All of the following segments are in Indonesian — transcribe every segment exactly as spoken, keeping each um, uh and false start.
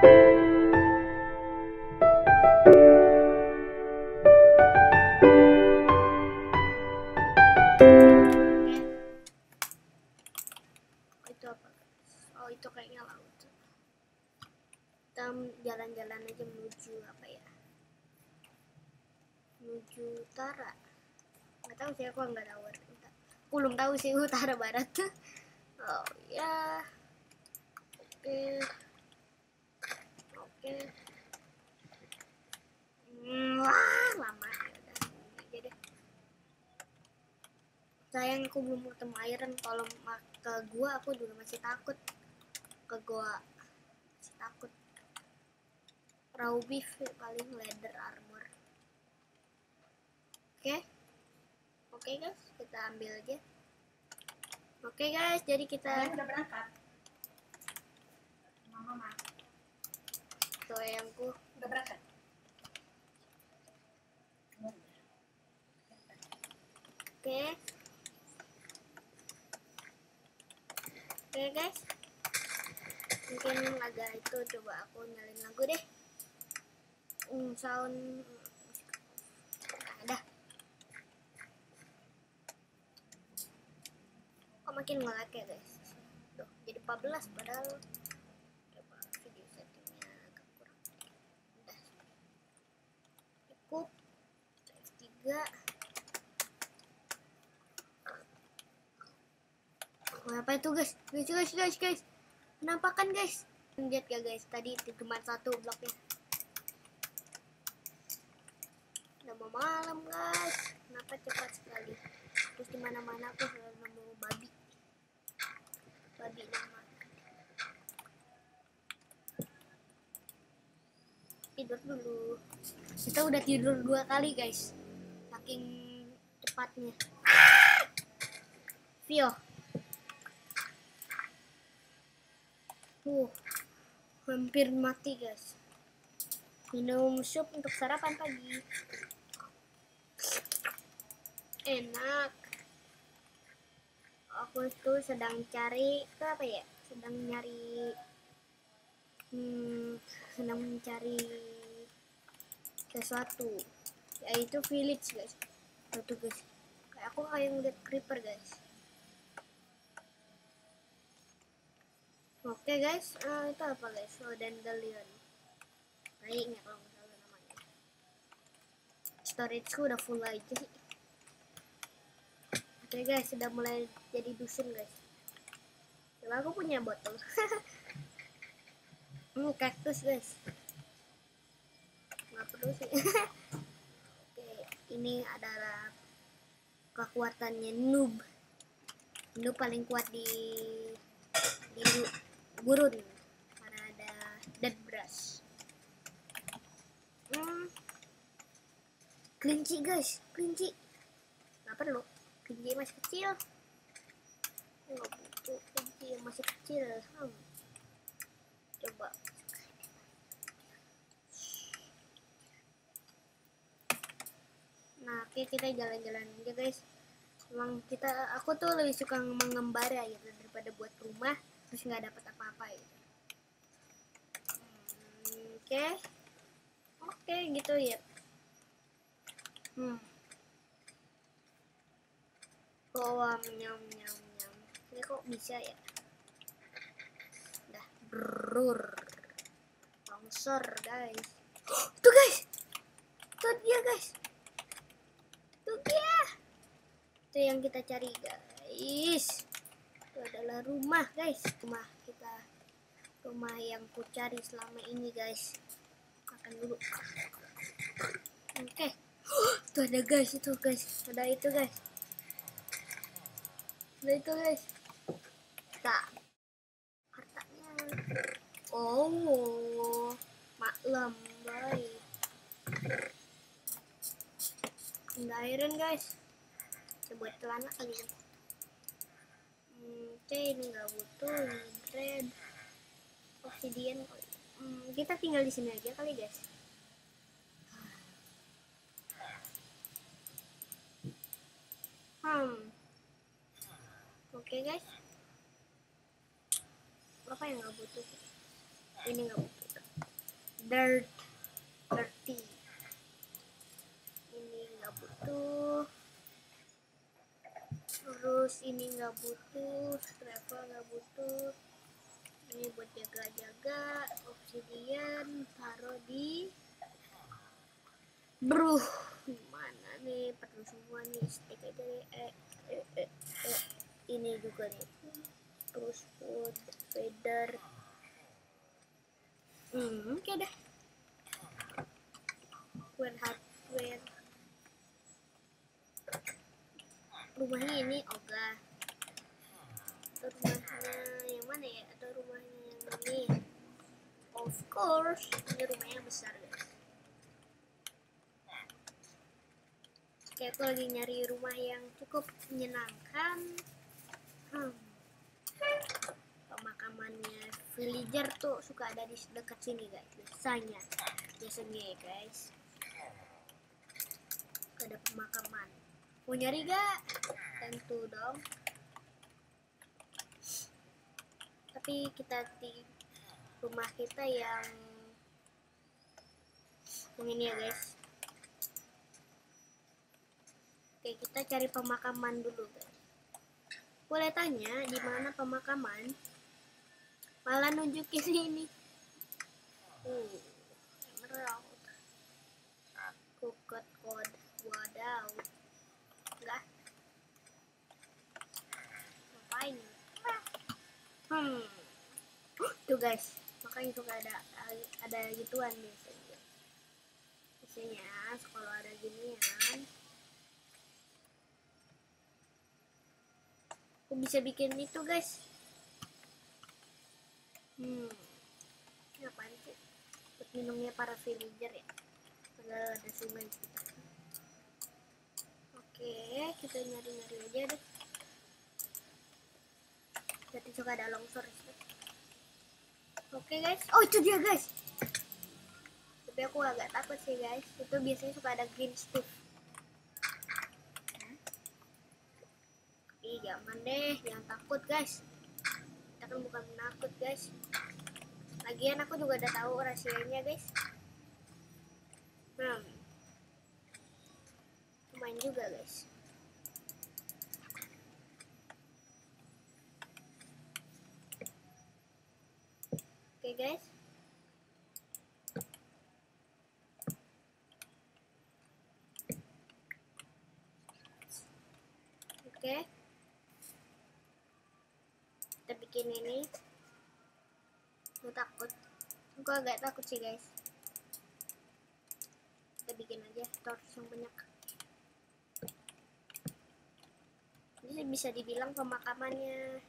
Itu apa? Oh, itu kayaknya laut. Kita jalan-jalan aja menuju apa ya? Menuju utara. Nggak tahu sih, aku nggak tahu. Aku belum tahu sih utara barat. Oh ya, oke, oke. Hmm, wah, lama ya udah aja deh. Sayang aku belum ketemu iron. Kalau ke gua aku juga masih takut. Ke gua masih takut. Raw beef paling leather armor. Oke, okay. Oke okay, guys, kita ambil aja. Oke okay, guys, jadi kita kalian udah berangkat. Mama, tuh sayangku udah berangkat. Oke, okay. Oke okay, guys, mungkin agak itu coba aku nyalain lagu deh. Um, sound ada. Kok makin nge-lag ya guys? Tuh, jadi empat belas padahal. Coba video settingnya agak kurang. Udah. Cukup. F tiga. Oh, apa itu guys? Guys, guys, guys, guys. Penampakan guys. Lihat ya guys, tadi cuma satu bloknya. Udah mau malam guys. Kenapa cepat sekali? Terus di mana-mana aku selalu nemu babi. Babi nama. Tidur dulu. Kita udah tidur dua kali guys. Saking cepatnya. Vio. Uh, hampir mati guys. Minum sup untuk sarapan pagi. Enak. Aku tuh sedang cari ke apa ya? Sedang nyari, hmm, sedang mencari sesuatu, yaitu village guys. Tuh guys, kayak aku kayak ngeliat creeper guys. Oke okay, guys, uh, itu apa guys? Oh, dandelion. Kayaknya kalau nggak salah namanya. Storageku udah full aja sih. Oke okay, guys, sudah mulai jadi dusun guys. Coba aku punya botol. Hmm, kaktus guys. Nggak perlu sih. Oke, okay, ini adalah kekuatannya noob. Noob paling kuat di di gurun karena ada dead brush. Hmm. Kelinci guys, kelinci. Nggak perlu, kelinci masih kecil. Nggak butuh kelinci yang masih kecil. Hmm. Coba. Nah, oke, kita jalan-jalan aja guys. Emang kita, aku tuh lebih suka mengembara gitu daripada buat rumah terus nggak dapat apa-apa gitu. Hmm, oke, okay. oke okay, gitu ya. Hmm. Oh, nyam nyam nyam. Ini kok bisa ya? Udah brur. Longsor guys. Oh, tuh guys. Tuh dia guys. Tuh dia. Itu yang kita cari guys. Itu adalah rumah guys. Rumah kita. Rumah yang ku cari selama ini guys. Makan dulu. Oke. Okay. Oh, itu ada guys, itu guys. Ada itu guys. Ada itu guys. Tak. Hartanya. Oh. Maklum baik. Ada iron guys. Kita buat celana kali ya. Hmm, oke, ini nggak butuh. Red. Obsidian. Hmm, kita tinggal di sini aja kali guys. Hmm. Oke okay, guys. Apa yang nggak butuh? Ini nggak butuh. dirt, dirty. Ini nggak butuh. Terus ini nggak butuh, travel nggak butuh. Ini buat jaga-jaga. Obsidian taruh di bro. Mana nih, perlu semua nih, stick aja deh. Eh, eh, eh, eh. Ini juga nih. Terus wood, feather. Hmm, oke dah. When hardware. Rumahnya ini ogah. Atau rumahnya yang mana ya? Atau rumahnya yang ini? Of course, ini rumahnya besar guys. Kayak aku lagi nyari rumah yang cukup menyenangkan. Hmm. Pemakamannya villager tuh suka ada di dekat sini guys. Biasanya, biasanya ya guys. Ada pemakaman. Mau nyari gak? Tentu dong. Tapi kita di rumah kita yang yang ini ya guys. Oke, kita cari pemakaman dulu guys. Boleh tanya di mana pemakaman? Malah nunjukin ini. Uh, emerald. Cooked code. Wadaw. Enggak. Ngapain? Hmm. Tuh guys, makanya suka ada ada gituan biasanya. Biasanya kalau ada ginian, aku bisa bikin itu guys. Hmm. Ini apaan sih? Buat minumnya para villager ya. Padahal ada sungai kita. Oke, kita nyari-nyari aja deh. Jadi juga ada longsor. Oke guys, oh itu dia guys. Tapi aku agak takut sih guys. Itu biasanya suka ada green stuff. Ih jangan deh, jangan takut guys. Kita kan bukan penakut guys. Lagian aku juga udah tahu rahasianya guys. Hmm. Lumayan juga guys. Oke guys. Oke. Kita bikin ini. Aku takut. Aku agak takut sih guys. Kita bikin aja torch yang banyak. Ini bisa dibilang pemakamannya.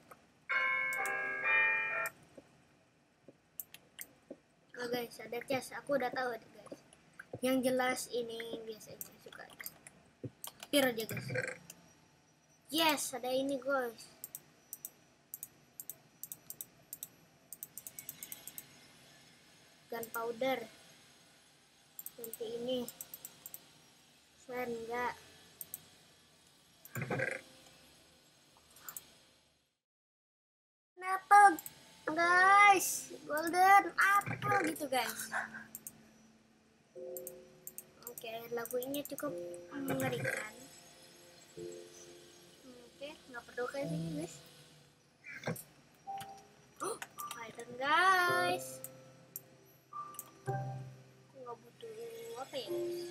Oh guys, ada chest. Aku udah tahu deh guys. Yang jelas ini biasanya suka. Hampir aja guys. Yes, ada ini guys. Gunpowder. Nanti ini. Selain enggak. Apple guys, golden apple gitu guys. Oke, lagu ini cukup mengerikan. Oke, nggak perlu kayak gini guys. Oh, iron guys. Nggak butuh apa ya guys?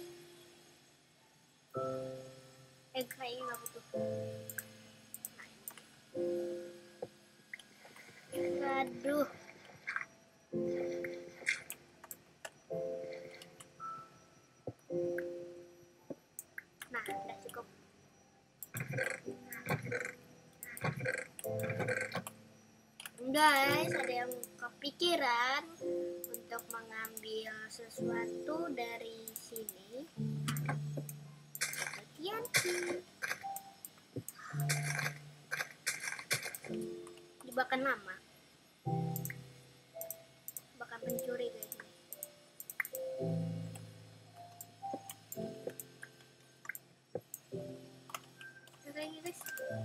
Eh kayaknya nggak butuh. Aduh. Nah, udah cukup. Guys, ada yang kepikiran untuk mengambil sesuatu dari sini. Hati-hati. Jebakan lama. Bakal pencuri guys. Oke guys.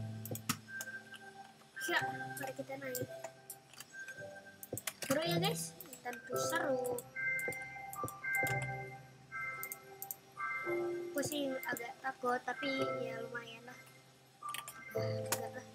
Ya, mari kita naik. Seru ya guys, tentu seru. aku sih agak takut, tapi ya lumayan lah. Enggak lah.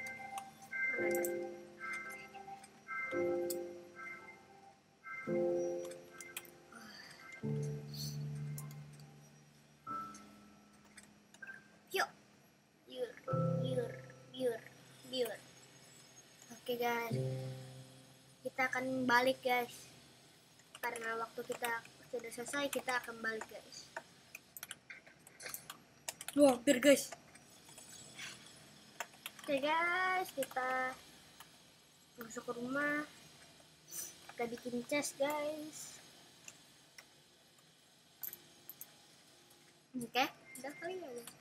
Yuk, yur, yur, yur, yur. Oke guys, kita akan balik guys, karena waktu kita sudah selesai, kita akan balik guys. Wah, hampir guys. Oke guys, kita masuk ke rumah, kita bikin chest guys. Oke, udah kali ya guys.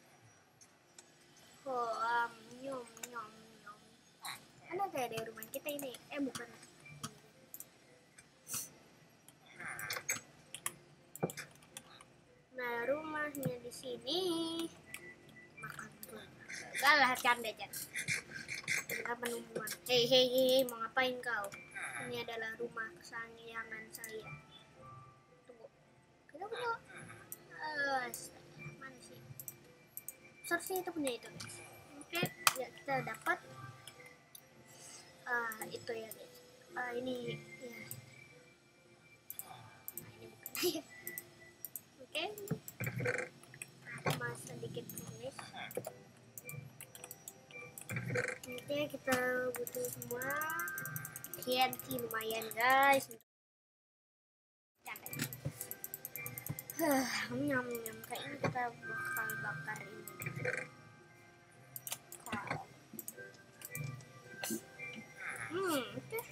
Oh, um, nyom nyom nyom. Ada kayak dari rumah kita ini? Eh bukan. Nah, rumahnya di sini. Makan tuh. Gak lah, canda canda. Kita penemuan. Hei hei hei, mau ngapain kau? Ini adalah rumah kesayangan saya. Tunggu. Kita punya. Uh, mana sih? Seharusnya itu punya itu guys. Oke, ya kita dapat. Ah, uh, itu ya guys. Ah, uh, ini ya. Nah, ini bukan. Oke. Mas sedikit tulis. Oke, kita butuh semua. T N T lumayan guys. Huh, nyam nyam kayaknya kita bakal bakar ini. Hmm, oke. Okay.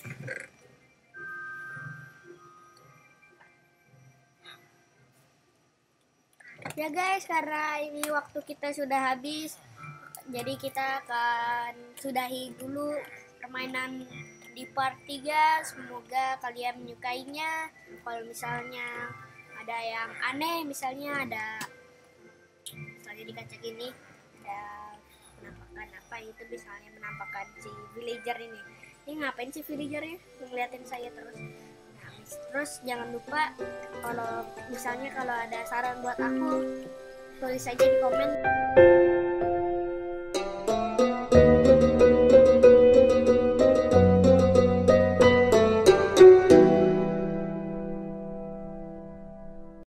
Ya guys, karena ini waktu kita sudah habis, jadi kita akan sudahi dulu permainan di part tiga. Semoga kalian menyukainya. Kalau misalnya ada yang aneh, misalnya ada misalnya di kaca gini ada penampakan apa itu, misalnya menampakkan si villager ini. Ini ngapain sih villagernya? Ngeliatin saya terus. Nah, terus jangan lupa kalau misalnya kalau ada saran buat aku, tulis aja di komen.